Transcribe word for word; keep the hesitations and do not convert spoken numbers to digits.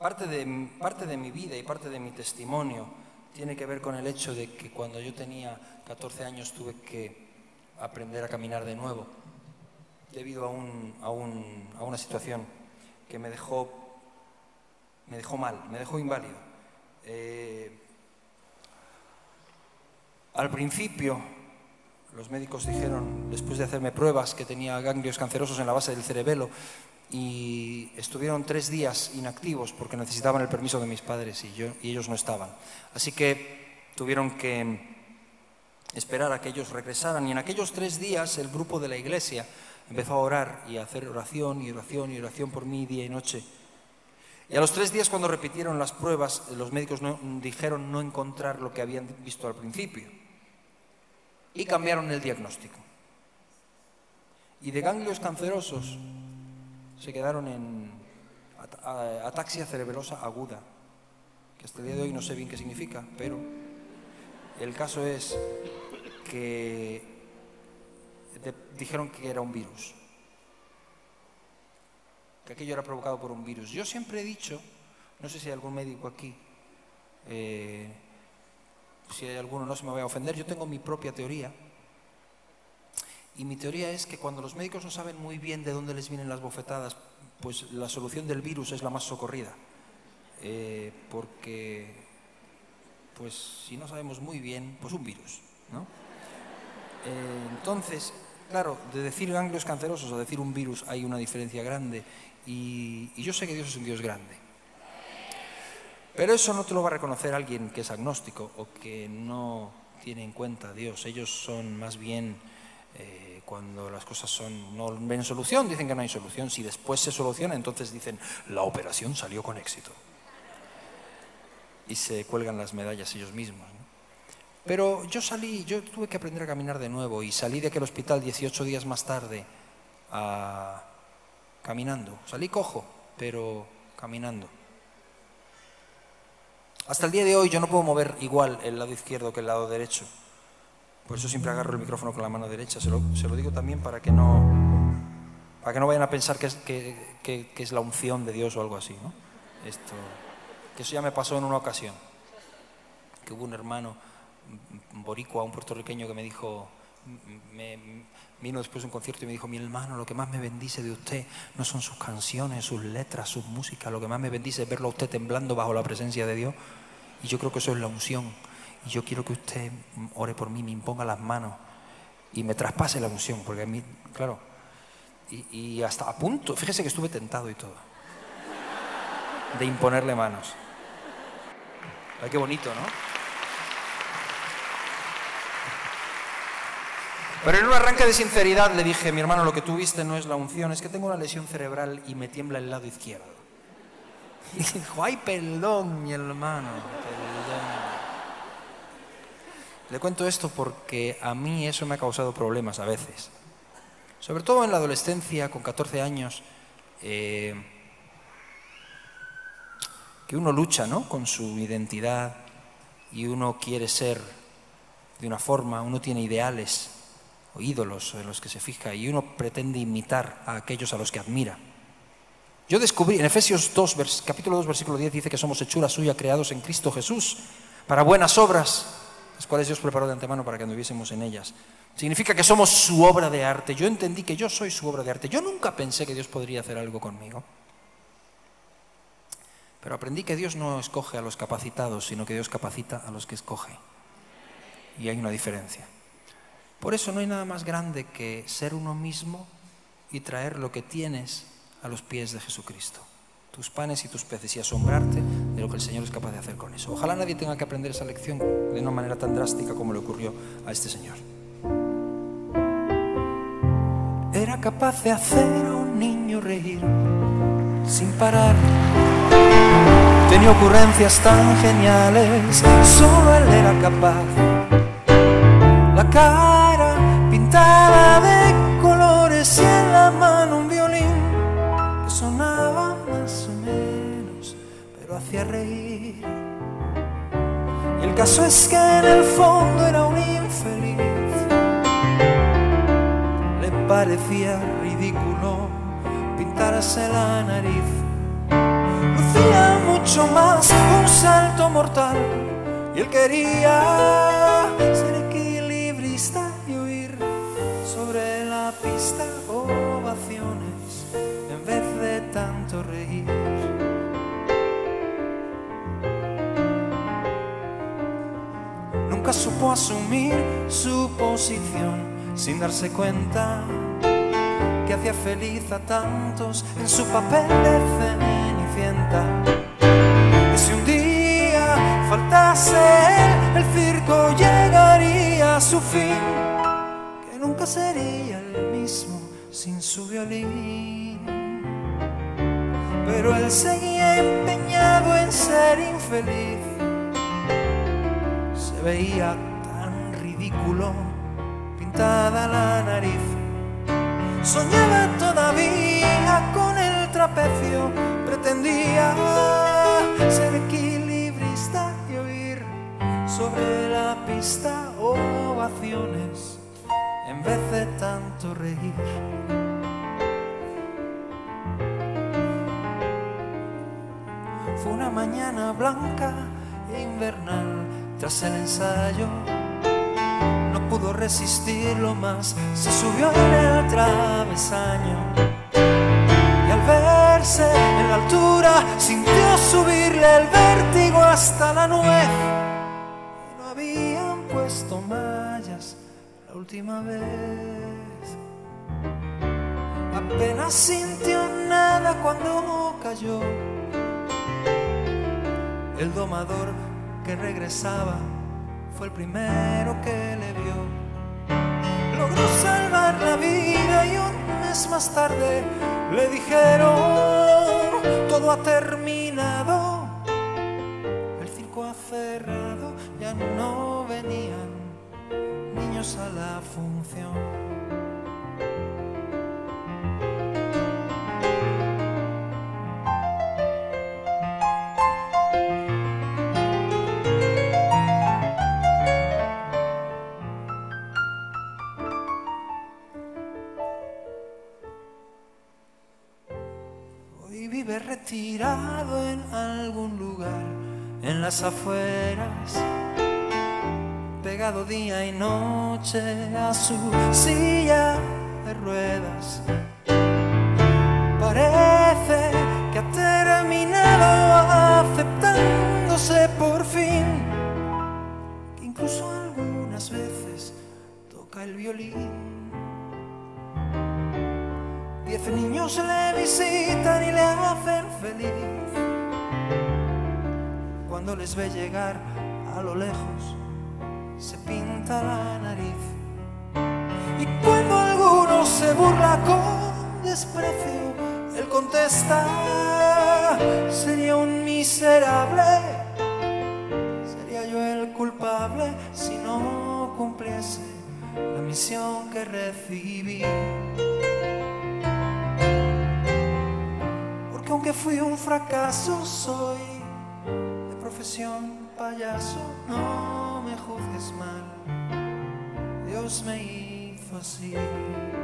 parte de, parte de mi vida y parte de mi testimonio tiene que ver con el hecho de que cuando yo tenía catorce años tuve que aprender a caminar de nuevo debido a, un, a, un, a una situación que me dejó, me dejó mal, me dejó inválido. Eh, al principio los médicos dijeron, después de hacerme pruebas, que tenía ganglios cancerosos en la base del cerebelo, y estuvieron tres días inactivos porque necesitaban el permiso de mis padres y, yo, y ellos no estaban. Así que tuvieron que esperar a que ellos regresaran, y en aquellos tres días el grupo de la iglesia empezó a orar y a hacer oración y oración y oración por mí día y noche. Y a los tres días, cuando repitieron las pruebas, los médicos no, dijeron no encontrar lo que habían visto al principio y cambiaron el diagnóstico. Y de ganglios cancerosos se quedaron en ataxia cerebelosa aguda, que hasta el día de hoy no sé bien qué significa, pero el caso es que dijeron que era un virus, que aquello era provocado por un virus. Yo siempre he dicho, no sé si hay algún médico aquí, eh, si hay alguno no se me vaya a ofender, yo tengo mi propia teoría. Y mi teoría es que cuando los médicos no saben muy bien de dónde les vienen las bofetadas, pues la solución del virus es la más socorrida. Eh, porque, pues si no sabemos muy bien, pues un virus, ¿no? Eh, entonces, claro, de decir ganglios cancerosos a decir un virus hay una diferencia grande. Y, y yo sé que Dios es un Dios grande. Pero eso no te lo va a reconocer alguien que es agnóstico o que no tiene en cuenta a Dios. Ellos son más bien... Eh, cuando las cosas son, no ven solución, dicen que no hay solución. Si después se soluciona, entonces dicen la operación salió con éxito y se cuelgan las medallas ellos mismos, ¿no? Pero yo salí, yo tuve que aprender a caminar de nuevo y salí de aquel hospital dieciocho días más tarde a... caminando. Salí cojo, pero caminando. Hasta el día de hoy yo no puedo mover igual el lado izquierdo que el lado derecho. Por eso siempre agarro el micrófono con la mano derecha. Se lo, se lo digo también para que no, para que no vayan a pensar que es, que, que, que es la unción de Dios o algo así, ¿no? Esto, que eso ya me pasó en una ocasión. Que hubo un hermano boricua, un puertorriqueño, que me dijo, me, vino después de un concierto y me dijo: mi hermano, lo que más me bendice de usted no son sus canciones, sus letras, sus músicas. Lo que más me bendice es verlo a usted temblando bajo la presencia de Dios. Y yo creo que eso es la unción. Y yo quiero que usted ore por mí, me imponga las manos y me traspase la unción, porque a mí, claro, y, y hasta a punto, fíjese que estuve tentado y todo, de imponerle manos. Ay, qué bonito, ¿no? Pero en un arranque de sinceridad le dije: mi hermano, lo que tú viste no es la unción, es que tengo una lesión cerebral y me tiembla el lado izquierdo. Y dijo: ay, perdón, mi hermano, perdón. Le cuento esto porque a mí eso me ha causado problemas a veces. Sobre todo en la adolescencia, con catorce años, eh, que uno lucha, ¿no?, con su identidad y uno quiere ser de una forma, uno tiene ideales o ídolos en los que se fija y uno pretende imitar a aquellos a los que admira. Yo descubrí, en Efesios dos, capítulo dos, versículo diez, dice que somos hechura suya, creados en Cristo Jesús, para buenas obras, las cuales Dios preparó de antemano para que anduviésemos en ellas. Significa que somos su obra de arte. Yo entendí que yo soy su obra de arte. Yo nunca pensé que Dios podría hacer algo conmigo. Pero aprendí que Dios no escoge a los capacitados, sino que Dios capacita a los que escoge. Y hay una diferencia. Por eso no hay nada más grande que ser uno mismo y traer lo que tienes a los pies de Jesucristo. Tus panes y tus peces, y asombrarte de lo que el Señor es capaz de hacer con eso. Ojalá nadie tenga que aprender esa lección de una manera tan drástica como le ocurrió a este señor. Era capaz de hacer a un niño reír sin parar. Tenía ocurrencias tan geniales, solo él era capaz. La cara pintada de colores y en la mano un violín que sonaba más o menos, pero hacía reír. Y el caso es que en el fondo era un infeliz. Le parecía ridículo pintarse la nariz. Lucía mucho mucho más, un salto mortal. Y él quería ser equilibrista y huir sobre la pista, ovaciones en vez de tanto reír. Nunca supo asumir su posición sin darse cuenta que hacía feliz a tantos en su papel de Cenicienta. Y si un día faltase él, el circo llegaría a su fin, que nunca sería el mismo sin su violín. Pero él seguía empeñado en ser infeliz, se veía tan ridículo, pintada la nariz. Soñaba todavía con el trapecio, pretendía ser equilibrista y oír sobre la pista ovaciones en vez de tanto reír. Fue una mañana blanca e invernal, tras el ensayo no pudo resistirlo más, se subió en el travesaño y al verse en la altura sintió subirle el vértigo hasta la nuez. Y no habían puesto mallas la última vez. Apenas sintió nada cuando cayó. El domador que regresaba fue el primero que le vio. Logró salvar la vida y un mes más tarde le dijeron: todo ha terminado, el circo ha cerrado, ya no venían niños a la función. Vive retirado en algún lugar en las afueras, pegado día y noche a su silla de ruedas. Parece que ha terminado aceptándose por fin, que incluso algunas veces toca el violín. Diez niños le visitan y le hacen feliz cuando les ve llegar a lo lejos, se pinta la nariz. Y cuando alguno se burla con desprecio, él contesta: sería un miserable, sería yo el culpable si no cumpliese la misión que recibí. Porque aunque fui un fracaso, soy de profesión payaso. No me juzgues mal, Dios me hizo así.